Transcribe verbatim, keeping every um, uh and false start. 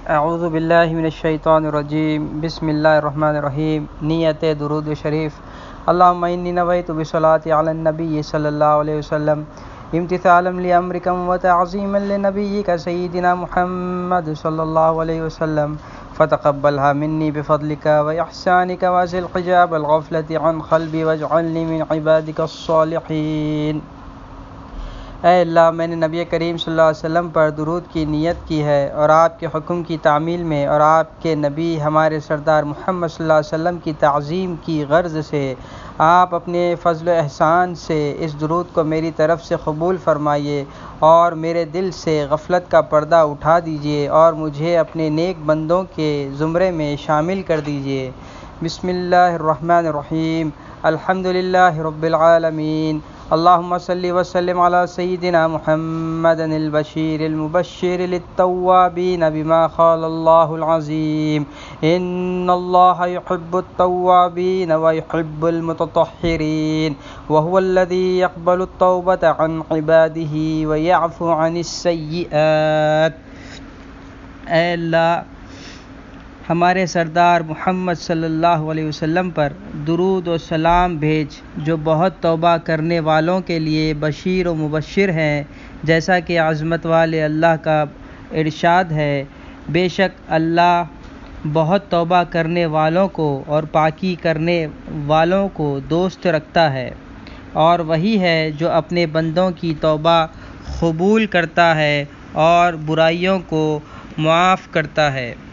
اعوذ باللہ من الشیطان الرجیم بسم اللہ الرحمن الرحیم۔ نیت درود شریف۔ اللہم انی نویت بصلاۃ علی النبی صلی اللہ علیہ وسلم امتثالا لامرک وتعظیما لنبیک سیدنا محمد صلی اللہ علیہ وسلم فتقبلها منی بفضلک واحسانک وازل حجاب الغفلۃ عن قلبی واجعلنی من عبادک الصالحین۔ اے اللہ، میں نے نبی کریم صلی اللہ علیہ وسلم پر درود کی نیت کی ہے اور آپ کے حکم کی تعمیل میں اور آپ کے نبی ہمارے سردار محمد صلی اللہ علیہ وسلم کی تعظیم کی غرض سے آپ اپنے فضل و احسان سے اس درود کو میری طرف سے قبول فرمائیے اور میرے دل سے غفلت کا پردہ اٹھا دیجیے اور مجھے اپنے نیک بندوں کے زمرے میں شامل کر دیجیے۔ بسم اللہ الرحمن الرحیم۔ الحمد للہ رب العالمین۔ اللہم صلی وسلم علی سیدنا محمد البشیر المبشر للتوابین بما قال اللہ العظیم ان اللہ یحب التوابین ویحب المتطہرین وهو الذی یقبل التوبۃ عن عبادہ ویعفو عن السیئات۔ اے اللہ، ہمارے سردار محمد صلی اللہ علیہ وسلم پر درود و سلام بھیج، جو بہت توبہ کرنے والوں کے لیے بشیر و مبشر ہیں، جیسا کہ عظمت والے اللہ کا ارشاد ہے، بے شک اللہ بہت توبہ کرنے والوں کو اور پاکی کرنے والوں کو دوست رکھتا ہے، اور وہی ہے جو اپنے بندوں کی توبہ قبول کرتا ہے اور برائیوں کو معاف کرتا ہے۔